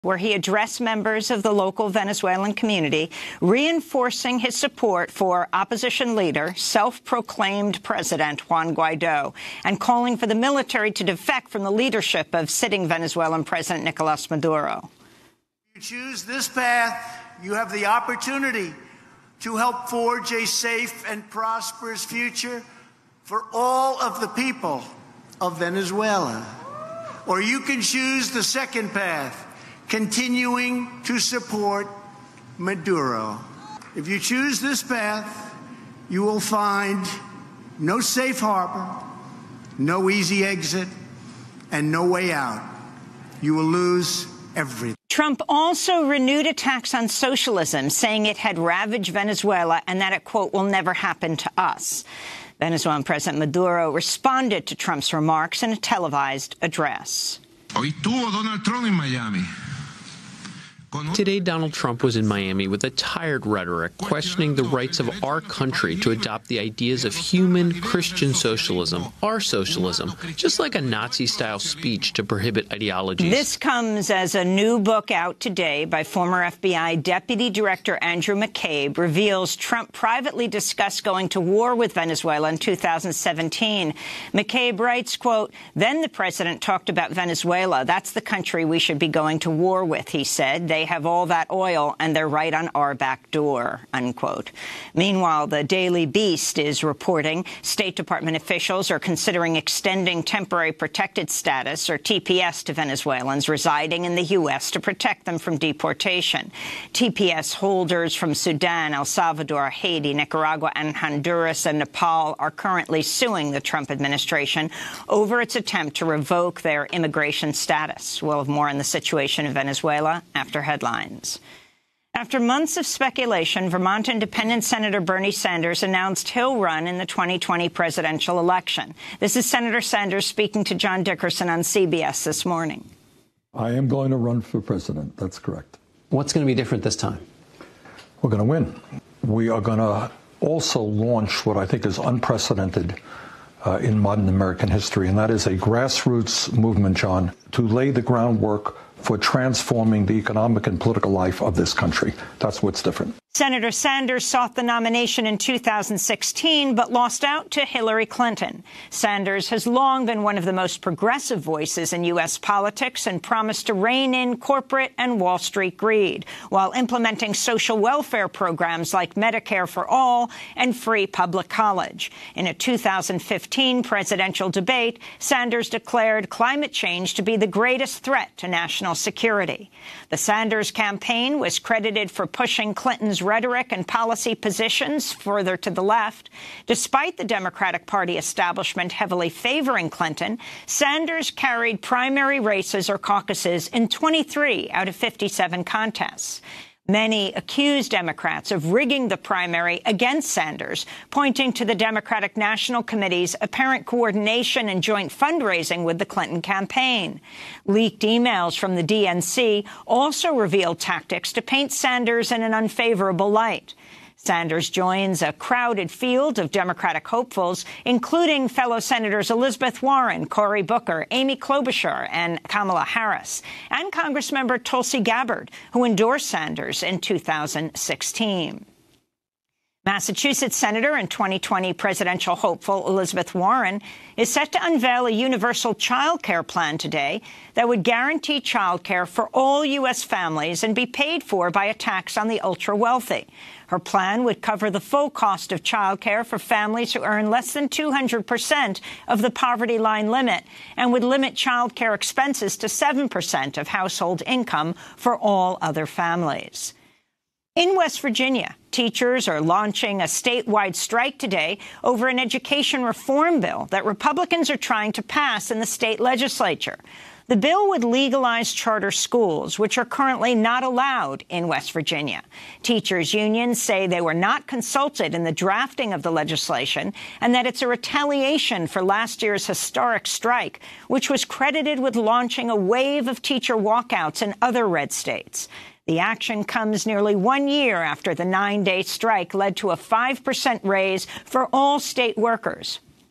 where he addressed members of the local Venezuelan community, reinforcing his support for opposition leader, self-proclaimed President Juan Guaido, and calling for the military to defect from the leadership of sitting Venezuelan President Nicolas Maduro. If you choose this path, you have the opportunity to help forge a safe and prosperous future for all of the people of Venezuela. Or you can choose the second path, continuing to support Maduro. If you choose this path, you will find no safe harbor, no easy exit, and no way out. You will lose everything. Trump also renewed attacks on socialism, saying it had ravaged Venezuela and that it, quote, will never happen to us. Venezuelan President Maduro responded to Trump's remarks in a televised address. Hoy estuvo Donald Trump en Miami. Today, Donald Trump was in Miami with a tired rhetoric questioning the rights of our country to adopt the ideas of human Christian socialism, our socialism, just like a Nazi-style speech to prohibit ideologies. This comes as a new book out today by former FBI Deputy Director Andrew McCabe reveals Trump privately discussed going to war with Venezuela in 2017. McCabe writes, quote, then the president talked about Venezuela. That's the country we should be going to war with, he said. They have all that oil, and they're right on our back door, unquote. Meanwhile, the Daily Beast is reporting State Department officials are considering extending temporary protected status, or TPS, to Venezuelans residing in the U.S. to protect them from deportation. TPS holders from Sudan, El Salvador, Haiti, Nicaragua, and Honduras and Nepal are currently suing the Trump administration over its attempt to revoke their immigration status. We'll have more on the situation in Venezuela after headlines. After months of speculation, Vermont Independent Senator Bernie Sanders announced he'll run in the 2020 presidential election. This is Senator Sanders speaking to John Dickerson on CBS this morning. I am going to run for president. That's correct. What's going to be different this time? We're going to win. We are going to also launch what I think is unprecedented in modern American history, and that is a grassroots movement, John, to lay the groundwork for transforming the economic and political life of this country. That's what's different. Senator Sanders sought the nomination in 2016, but lost out to Hillary Clinton. Sanders has long been one of the most progressive voices in U.S. politics and promised to rein in corporate and Wall Street greed, while implementing social welfare programs like Medicare for All and free public college. In a 2015 presidential debate, Sanders declared climate change to be the greatest threat to national security. The Sanders campaign was credited for pushing Clinton's rhetoric and policy positions further to the left. Despite the Democratic Party establishment heavily favoring Clinton, Sanders carried primary races or caucuses in 23 out of 57 contests. Many accused Democrats of rigging the primary against Sanders, pointing to the Democratic National Committee's apparent coordination and joint fundraising with the Clinton campaign. Leaked emails from the DNC also revealed tactics to paint Sanders in an unfavorable light. Sanders joins a crowded field of Democratic hopefuls, including fellow Senators Elizabeth Warren, Cory Booker, Amy Klobuchar, and Kamala Harris, and Congressmember Tulsi Gabbard, who endorsed Sanders in 2016. Massachusetts Senator and 2020 presidential hopeful Elizabeth Warren is set to unveil a universal child care plan today that would guarantee child care for all U.S. families and be paid for by a tax on the ultra-wealthy. Her plan would cover the full cost of child care for families who earn less than 200% of the poverty line limit and would limit child care expenses to 7% of household income for all other families. In West Virginia, teachers are launching a statewide strike today over an education reform bill that Republicans are trying to pass in the state legislature. The bill would legalize charter schools, which are currently not allowed in West Virginia. Teachers' unions say they were not consulted in the drafting of the legislation and that it's a retaliation for last year's historic strike, which was credited with launching a wave of teacher walkouts in other red states. The action comes nearly 1 year after the 9-day strike led to a 5% raise for all state workers.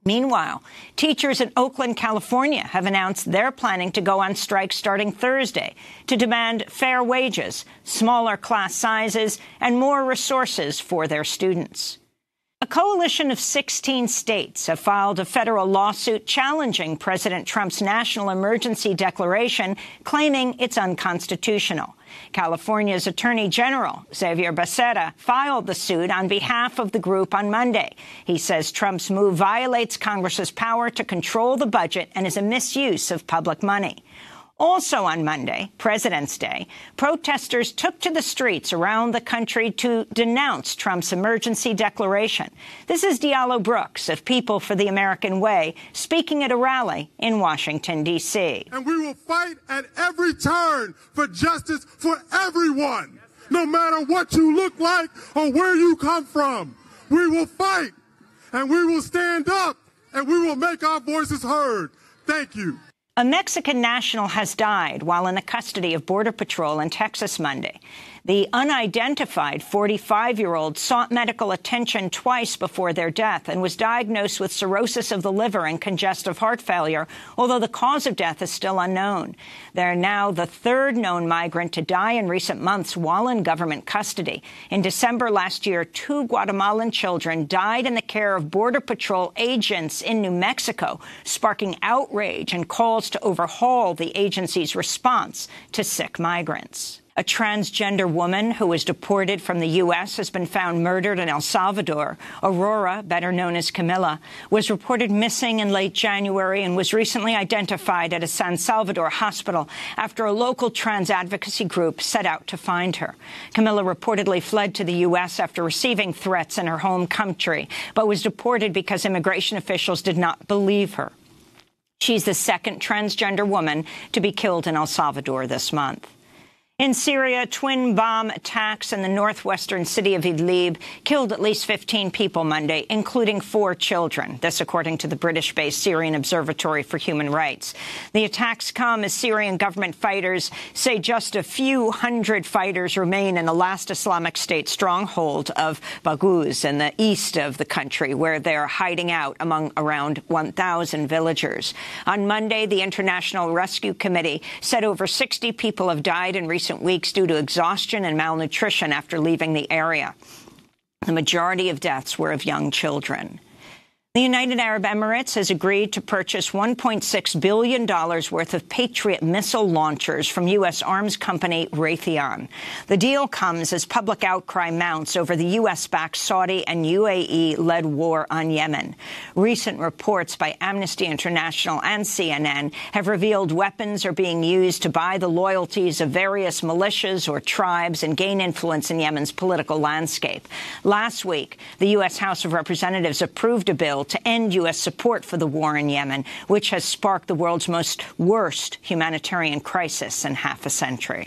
Meanwhile, teachers in Oakland, California have announced they're planning to go on strike starting Thursday to demand fair wages, smaller class sizes, and more resources for their students. A coalition of 16 states have filed a federal lawsuit challenging President Trump's national emergency declaration, claiming it's unconstitutional. California's Attorney General, Xavier Becerra, filed the suit on behalf of the group on Monday. He says Trump's move violates Congress's power to control the budget and is a misuse of public money. Also on Monday, President's Day, protesters took to the streets around the country to denounce Trump's emergency declaration. This is Diallo Brooks of People for the American Way speaking at a rally in Washington, D.C. And we will fight at every turn for justice for everyone, no matter what you look like or where you come from. We will fight, and we will stand up, and we will make our voices heard. Thank you. A Mexican national has died while in the custody of Border Patrol in Texas Monday. The unidentified 45-year-old sought medical attention twice before their death and was diagnosed with cirrhosis of the liver and congestive heart failure, although the cause of death is still unknown. They're now the third known migrant to die in recent months while in government custody. In December last year, 2 Guatemalan children died in the care of Border Patrol agents in New Mexico, sparking outrage and calls to overhaul the agency's response to sick migrants. A transgender woman who was deported from the U.S. has been found murdered in El Salvador. Aurora, better known as Camilla, was reported missing in late January and was recently identified at a San Salvador hospital after a local trans advocacy group set out to find her. Camilla reportedly fled to the U.S. after receiving threats in her home country, but was deported because immigration officials did not believe her. She's the second transgender woman to be killed in El Salvador this month. In Syria, twin bomb attacks in the northwestern city of Idlib killed at least 15 people Monday, including 4 children. This, according to the British-based Syrian Observatory for Human Rights. The attacks come as Syrian government fighters say just a few hundred fighters remain in the last Islamic State stronghold of Baghouz in the east of the country, where they're hiding out among around 1,000 villagers. On Monday, the International Rescue Committee said over 60 people have died in recent weeks due to exhaustion and malnutrition after leaving the area. The majority of deaths were of young children. The United Arab Emirates has agreed to purchase $1.6 billion worth of Patriot missile launchers from U.S. arms company Raytheon. The deal comes as public outcry mounts over the U.S.-backed Saudi and UAE-led war on Yemen. Recent reports by Amnesty International and CNN have revealed weapons are being used to buy the loyalties of various militias or tribes and gain influence in Yemen's political landscape. Last week, the U.S. House of Representatives approved a bill to end U.S. support for the war in Yemen, which has sparked the world's worst humanitarian crisis in half a century.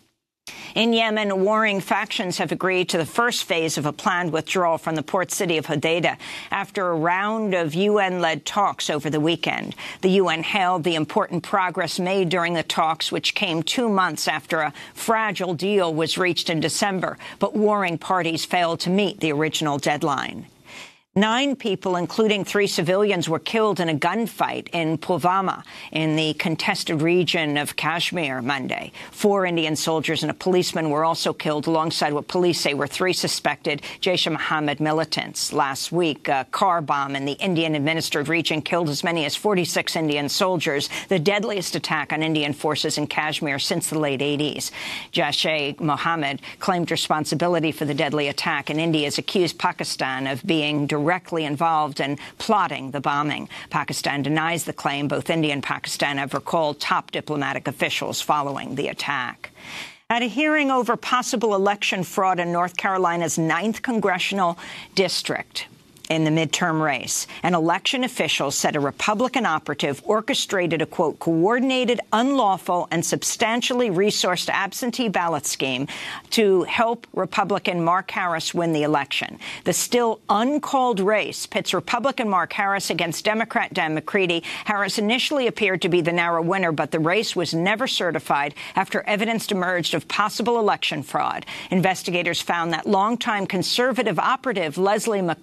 In Yemen, warring factions have agreed to the first phase of a planned withdrawal from the port city of Hodeidah after a round of UN-led talks over the weekend. The UN hailed the important progress made during the talks, which came 2 months after a fragile deal was reached in December, but warring parties failed to meet the original deadline. 9 people, including 3 civilians, were killed in a gunfight in Pulwama in the contested region of Kashmir Monday. 4 Indian soldiers and a policeman were also killed alongside what police say were 3 suspected Jaish-e-Mohammed militants. Last week, a car bomb in the Indian-administered region killed as many as 46 Indian soldiers, the deadliest attack on Indian forces in Kashmir since the late 80s. Jaish-e-Mohammed claimed responsibility for the deadly attack, and India has accused Pakistan of being directly involved in plotting the bombing. Pakistan denies the claim. Both India and Pakistan have recalled top diplomatic officials following the attack. At a hearing over possible election fraud in North Carolina's 9th congressional district, in the midterm race, an election official said a Republican operative orchestrated a, quote, coordinated, unlawful, and substantially resourced absentee ballot scheme to help Republican Mark Harris win the election. The still uncalled race pits Republican Mark Harris against Democrat Dan McCready. Harris initially appeared to be the narrow winner, but the race was never certified after evidence emerged of possible election fraud. Investigators found that longtime conservative operative Leslie McCrae Dowling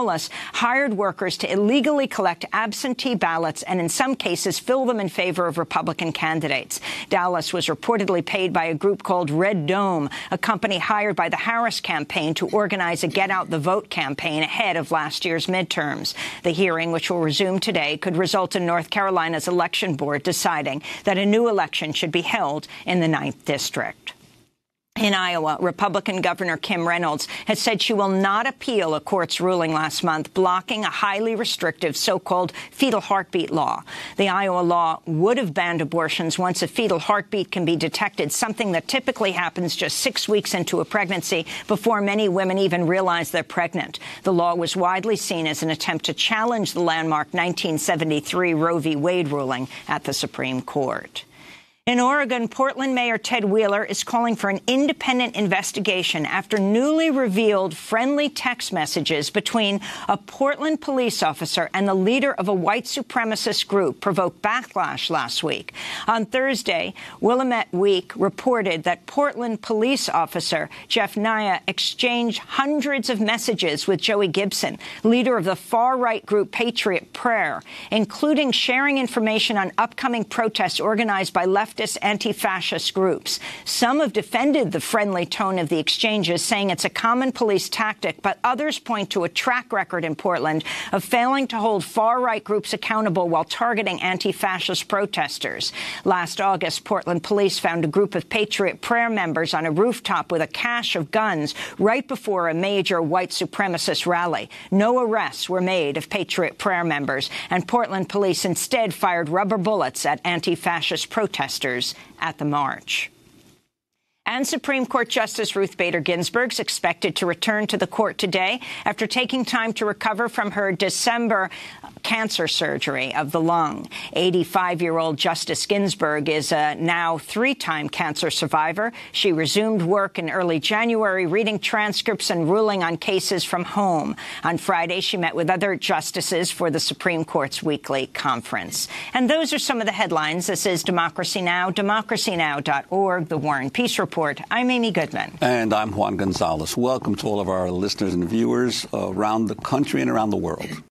Dallas hired workers to illegally collect absentee ballots and in some cases fill them in favor of Republican candidates. Dallas was reportedly paid by a group called Red Dome, a company hired by the Harris campaign to organize a Get Out the Vote campaign ahead of last year's midterms. The hearing, which will resume today, could result in North Carolina's election board deciding that a new election should be held in the 9th District. In Iowa, Republican Governor Kim Reynolds has said she will not appeal a court's ruling last month blocking a highly restrictive so-called fetal heartbeat law. The Iowa law would have banned abortions once a fetal heartbeat can be detected, something that typically happens just 6 weeks into a pregnancy before many women even realize they're pregnant. The law was widely seen as an attempt to challenge the landmark 1973 Roe v. Wade ruling at the Supreme Court. In Oregon, Portland Mayor Ted Wheeler is calling for an independent investigation after newly revealed friendly text messages between a Portland police officer and the leader of a white supremacist group provoked backlash last week. On Thursday, Willamette Week reported that Portland police officer Jeff Naya exchanged hundreds of messages with Joey Gibson, leader of the far-right group Patriot Prayer, including sharing information on upcoming protests organized by leftist anti-fascist groups. Some have defended the friendly tone of the exchanges, saying it's a common police tactic, but others point to a track record in Portland of failing to hold far-right groups accountable while targeting anti-fascist protesters. Last August, Portland police found a group of Patriot Prayer members on a rooftop with a cache of guns right before a major white supremacist rally. No arrests were made of Patriot Prayer members, and Portland police instead fired rubber bullets at anti-fascist protesters at the march. And Supreme Court Justice Ruth Bader Ginsburg is expected to return to the court today after taking time to recover from her December cancer surgery of the lung. 85-year-old Justice Ginsburg is a now 3-time cancer survivor. She resumed work in early January, reading transcripts and ruling on cases from home. On Friday, she met with other justices for the Supreme Court's weekly conference. And those are some of the headlines. This is Democracy Now!, democracynow.org, The War and Peace Report. I'm Amy Goodman. And I'm Juan Gonzalez. Welcome to all of our listeners and viewers around the country and around the world.